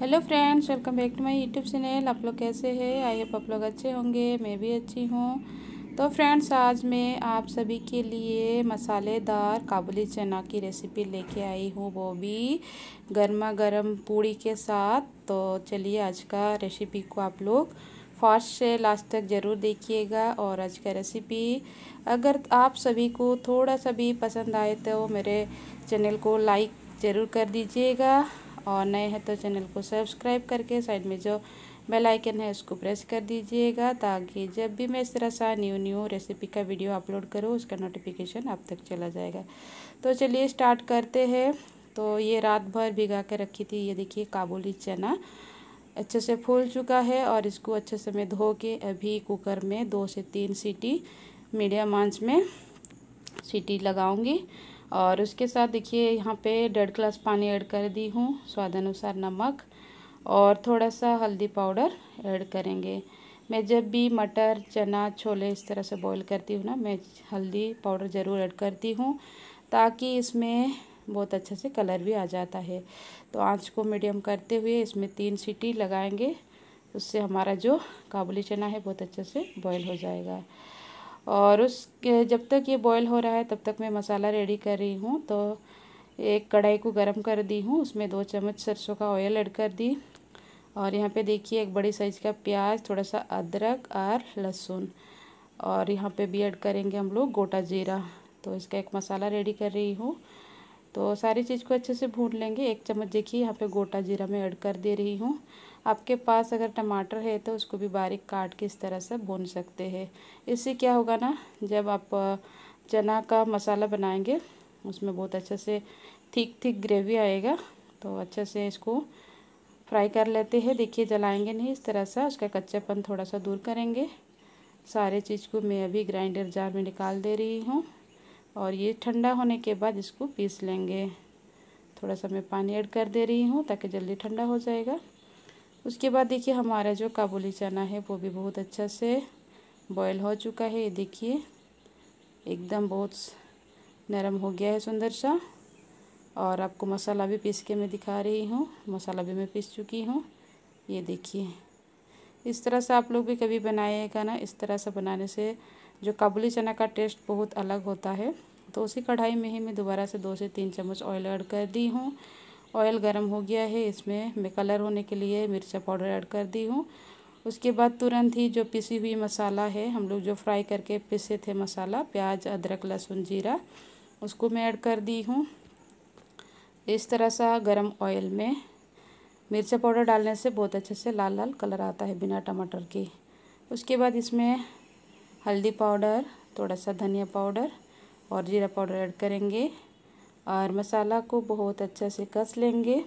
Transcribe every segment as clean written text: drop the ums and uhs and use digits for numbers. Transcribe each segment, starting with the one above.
Hello friends, welcome back to my YouTube channel. आप लोग कैसे हैं? आई होप आप लोग अच्छे होंगे। मैं भी अच्छी हूँ। तो फ्रेंड्स, आज मैं आप सभी के लिए मसालेदार काबुली चना की रेसिपी लेके आई हूँ, वो भी गर्मा गर्म पूड़ी के साथ। तो चलिए आज का रेसिपी को आप लोग फर्स्ट से लास्ट तक ज़रूर देखिएगा। और आज का रेसिपी अगर आप सभी को थोड़ा सा भी पसंद आए तो मेरे चैनल को लाइक ज़रूर कर दीजिएगा, और नए हैं तो चैनल को सब्सक्राइब करके साइड में जो बेल आइकन है उसको प्रेस कर दीजिएगा, ताकि जब भी मैं इस तरह सा न्यू रेसिपी का वीडियो अपलोड करूँ उसका नोटिफिकेशन आप तक चला जाएगा। तो चलिए स्टार्ट करते हैं। तो ये रात भर भिगा के रखी थी। ये देखिए काबुली चना अच्छे से फूल चुका है, और इसको अच्छे से मैं धो के अभी कुकर में 2 से 3 सीटी मीडियम आंच में सीटी लगाऊंगी। और उसके साथ देखिए यहाँ पे 1.5 गिलास पानी ऐड कर दी हूँ, स्वाद अनुसार नमक और थोड़ा सा हल्दी पाउडर ऐड करेंगे। मैं जब भी मटर चना छोले इस तरह से बॉईल करती हूँ ना, मैं हल्दी पाउडर ज़रूर ऐड करती हूँ, ताकि इसमें बहुत अच्छे से कलर भी आ जाता है। तो आँच को मीडियम करते हुए इसमें 3 सीटी लगाएंगे, उससे हमारा जो काबुली चना है बहुत अच्छे से बॉईल हो जाएगा। और उसके जब तक ये बॉईल हो रहा है तब तक मैं मसाला रेडी कर रही हूँ। तो एक कढ़ाई को गरम कर दी हूँ, उसमें 2 चम्मच सरसों का ऑयल ऐड कर दी। और यहाँ पे देखिए एक बड़ी साइज़ का प्याज, थोड़ा सा अदरक और लहसुन, और यहाँ पे भी ऐड करेंगे हम लोग गोटा जीरा। तो इसका एक मसाला रेडी कर रही हूँ। तो सारी चीज़ को अच्छे से भून लेंगे। 1 चम्मच देखिए यहाँ पे गोटा जीरा मैं ऐड कर दे रही हूँ। आपके पास अगर टमाटर है तो उसको भी बारीक काट के इस तरह से भून सकते हैं। इससे क्या होगा ना, जब आप चना का मसाला बनाएंगे उसमें बहुत अच्छे से थिक ग्रेवी आएगा। तो अच्छे से इसको फ्राई कर लेते हैं। देखिए जलाएंगे नहीं, इस तरह से उसका कच्चापन थोड़ा सा दूर करेंगे। सारे चीज़ को मैं अभी ग्राइंडर जार में निकाल दे रही हूँ, और ये ठंडा होने के बाद इसको पीस लेंगे। थोड़ा सा मैं पानी ऐड कर दे रही हूँ ताकि जल्दी ठंडा हो जाएगा। उसके बाद देखिए हमारा जो काबुली चना है वो भी बहुत अच्छा से बॉईल हो चुका है। ये देखिए एकदम बहुत नरम हो गया है, सुंदर सा। और आपको मसाला भी पीस के मैं दिखा रही हूँ, मसाला भी मैं पीस चुकी हूँ। ये देखिए इस तरह से आप लोग भी कभी बनाइएगा ना। इस तरह से बनाने से जो काबुली चना का टेस्ट बहुत अलग होता है। तो उसी कढ़ाई में ही मैं दोबारा से 2 से 3 चम्मच ऑयल ऐड कर दी हूँ। ऑयल गर्म हो गया है, इसमें मैं कलर होने के लिए मिर्चा पाउडर ऐड कर दी हूँ। उसके बाद तुरंत ही जो पिसी हुई मसाला है, हम लोग जो फ्राई करके पिसे थे मसाला, प्याज अदरक लहसुन जीरा, उसको मैं ऐड कर दी हूँ। इस तरह सा गरम ऑयल में मिर्चा पाउडर डालने से बहुत अच्छे से लाल लाल कलर आता है बिना टमाटर के। उसके बाद इसमें हल्दी पाउडर, थोड़ा सा धनिया पाउडर और जीरा पाउडर ऐड करेंगे, और मसाला को बहुत अच्छे से कस लेंगे।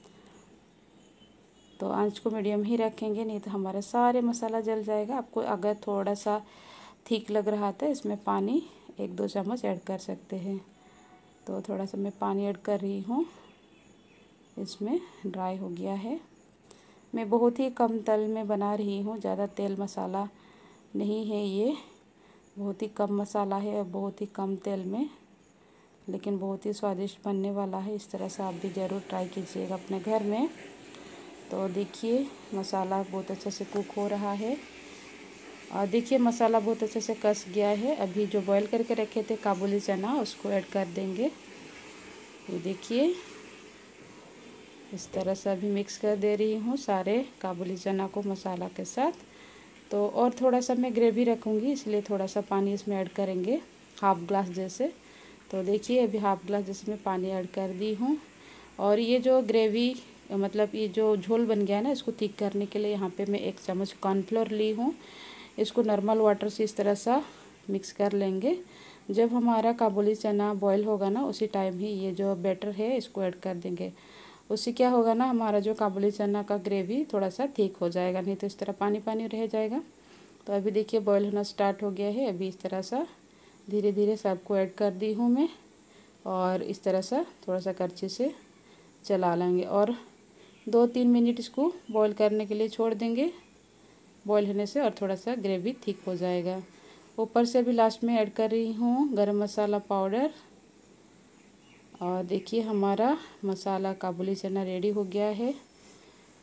तो आंच को मीडियम ही रखेंगे, नहीं तो हमारा सारे मसाला जल जाएगा। आपको अगर थोड़ा सा ठीक लग रहा था, इसमें पानी 1-2 चम्मच ऐड कर सकते हैं। तो थोड़ा सा मैं पानी ऐड कर रही हूँ, इसमें ड्राई हो गया है। मैं बहुत ही कम तेल में बना रही हूँ, ज़्यादा तेल मसाला नहीं है ये, बहुत ही कम मसाला है और बहुत ही कम तेल में, लेकिन बहुत ही स्वादिष्ट बनने वाला है। इस तरह से आप भी ज़रूर ट्राई कीजिएगा अपने घर में। तो देखिए मसाला बहुत अच्छे से कुक हो रहा है, और देखिए मसाला बहुत अच्छे से कस गया है। अभी जो बॉईल करके रखे थे काबुली चना उसको ऐड कर देंगे। ये देखिए इस तरह से अभी मिक्स कर दे रही हूँ सारे काबुली चना को मसाला के साथ। तो और थोड़ा सा मैं ग्रेवी रखूँगी, इसलिए थोड़ा सा पानी इसमें ऐड करेंगे, 1/2 ग्लास जैसे। तो देखिए अभी 1/2 ग्लास जैसे मैं पानी ऐड कर दी हूँ। और ये जो ग्रेवी मतलब ये जो झोल बन गया है ना, इसको थिक करने के लिए यहाँ पे मैं 1 चम्मच कॉर्नफ्लोर ली हूँ। इसको नॉर्मल वाटर से इस तरह सा मिक्स कर लेंगे। जब हमारा काबुली चना बॉईल होगा ना, उसी टाइम ही ये जो बैटर है इसको ऐड कर देंगे। उससे क्या होगा ना, हमारा जो काबुली चना का ग्रेवी थोड़ा सा थिक हो जाएगा, नहीं तो इस तरह पानी पानी रह जाएगा। तो अभी देखिए बॉईल होना स्टार्ट हो गया है। अभी इस तरह सा धीरे धीरे सबको ऐड कर दी हूँ मैं, और इस तरह सा थोड़ा सा करछी से चला लेंगे, और 2-3 मिनट इसको बॉईल करने के लिए छोड़ देंगे। बॉईल होने से और थोड़ा सा ग्रेवी थिक हो जाएगा। ऊपर से अभी लास्ट में ऐड कर रही हूँ गरम मसाला पाउडर। और देखिए हमारा मसाला काबुली चना रेडी हो गया है।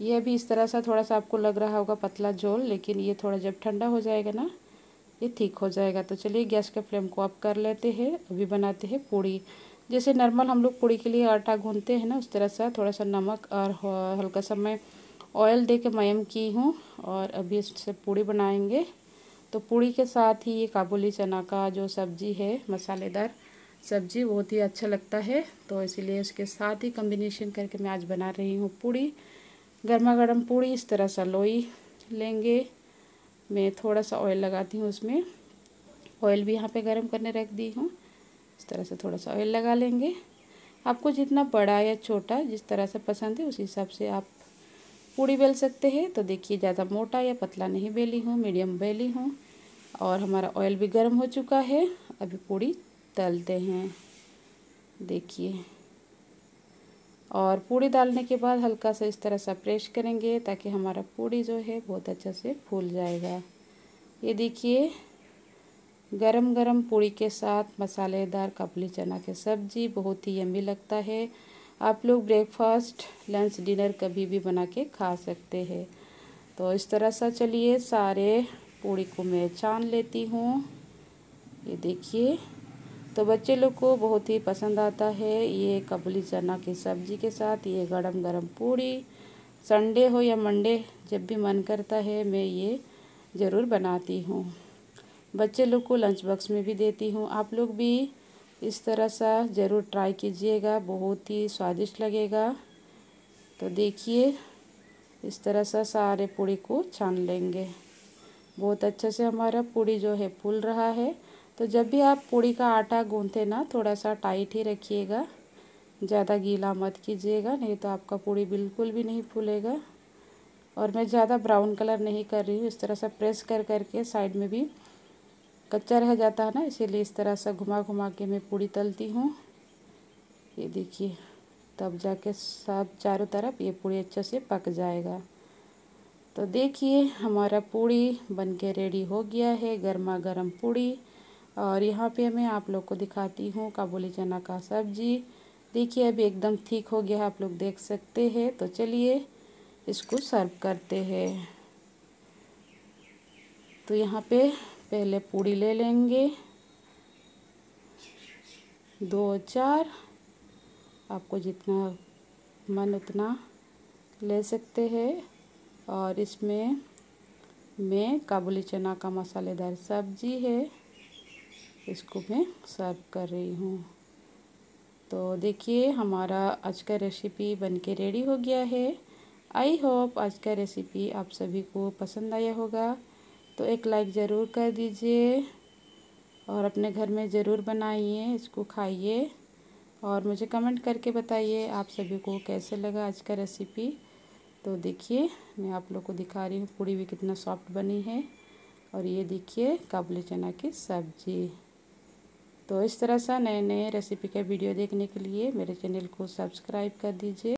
ये अभी इस तरह सा थोड़ा सा आपको लग रहा होगा पतला झोल, लेकिन ये थोड़ा जब ठंडा हो जाएगा ना ये ठीक हो जाएगा। तो चलिए गैस के फ्लेम को ऑफ कर लेते हैं। अभी बनाते हैं पूड़ी। जैसे नॉर्मल हम लोग पूड़ी के लिए आटा गूंथते हैं ना, उस तरह सा थोड़ा सा नमक और हल्का सा मैं ऑयल दे के मयम की हूँ और अभी इससे पूड़ी बनाएंगे। तो पूड़ी के साथ ही ये काबुली चना का जो सब्ज़ी है, मसालेदार सब्ज़ी, बहुत ही अच्छा लगता है। तो इसीलिए उसके साथ ही कॉम्बिनेशन करके मैं आज बना रही हूँ पूड़ी। गर्मा गर्म पूड़ी इस तरह सा लोई लेंगे। मैं थोड़ा सा ऑयल लगाती हूँ उसमें। ऑयल भी यहाँ पे गरम करने रख दी हूँ। इस तरह से थोड़ा सा ऑयल लगा लेंगे। आपको जितना बड़ा या छोटा जिस तरह से पसंद है उस हिसाब से आप पूड़ी बेल सकते हैं। तो देखिए ज़्यादा मोटा या पतला नहीं बेली हूँ, मीडियम बेली हूँ। और हमारा ऑयल भी गर्म हो चुका है। अभी पूड़ी तलते हैं, देखिए। और पूड़ी डालने के बाद हल्का सा इस तरह सा प्रेस करेंगे ताकि हमारा पूड़ी जो है बहुत अच्छे से फूल जाएगा। ये देखिए गरम गरम पूड़ी के साथ मसालेदार काबुली चना की सब्ज़ी बहुत ही यम्मी लगता है। आप लोग ब्रेकफास्ट, लंच, डिनर कभी भी बना के खा सकते हैं। तो इस तरह सा चलिए सारे पूड़ी को मैं छान लेती हूँ। ये देखिए, तो बच्चे लोग को बहुत ही पसंद आता है ये काबुली चना की सब्ज़ी के साथ ये गरम गरम पूड़ी। संडे हो या मंडे, जब भी मन करता है मैं ये ज़रूर बनाती हूँ। बच्चे लोग को लंच बॉक्स में भी देती हूँ। आप लोग भी इस तरह सा ज़रूर ट्राई कीजिएगा, बहुत ही स्वादिष्ट लगेगा। तो देखिए इस तरह सा सारे पूड़ी को छान लेंगे। बहुत अच्छे से हमारा पूड़ी जो है फूल रहा है। तो जब भी आप पूड़ी का आटा गूंथे ना थोड़ा सा टाइट ही रखिएगा, ज़्यादा गीला मत कीजिएगा, नहीं तो आपका पूड़ी बिल्कुल भी नहीं फूलेगा। और मैं ज़्यादा ब्राउन कलर नहीं कर रही हूँ, इस तरह से प्रेस कर करके साइड में भी कच्चा रह जाता है ना, इसीलिए इस तरह से घुमा घुमा के मैं पूड़ी तलती हूँ। ये देखिए तब जाके सब चारों तरफ ये पूड़ी अच्छे से पक जाएगा। तो देखिए हमारा पूड़ी बनके रेडी हो गया है, गर्मा गर्म पूड़ी। और यहाँ पे मैं आप लोग को दिखाती हूँ काबुली चना का सब्ज़ी। देखिए अभी एकदम ठीक हो गया, आप लोग देख सकते हैं। तो चलिए इसको सर्व करते हैं। तो यहाँ पे पहले पूड़ी ले लेंगे, 2-4, आपको जितना मन उतना ले सकते हैं। और इसमें मैं काबुली चना का मसालेदार सब्ज़ी है, इसको मैं सर्व कर रही हूँ। तो देखिए हमारा आज का रेसिपी बनके रेडी हो गया है। आई होप आज का रेसिपी आप सभी को पसंद आया होगा। तो एक लाइक ज़रूर कर दीजिए और अपने घर में ज़रूर बनाइए, इसको खाइए और मुझे कमेंट करके बताइए आप सभी को कैसे लगा आज का रेसिपी। तो देखिए मैं आप लोग को दिखा रही हूँ पूड़ी भी कितना सॉफ्ट बनी है। और ये देखिए काबुली चना की सब्ज़ी। तो इस तरह सा नए नए रेसिपी का वीडियो देखने के लिए मेरे चैनल को सब्सक्राइब कर दीजिए।